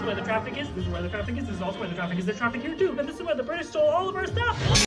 where the traffic is. This is where the traffic is. This is also where the traffic is. There's traffic here too. And this is where the British stole all of our stuff.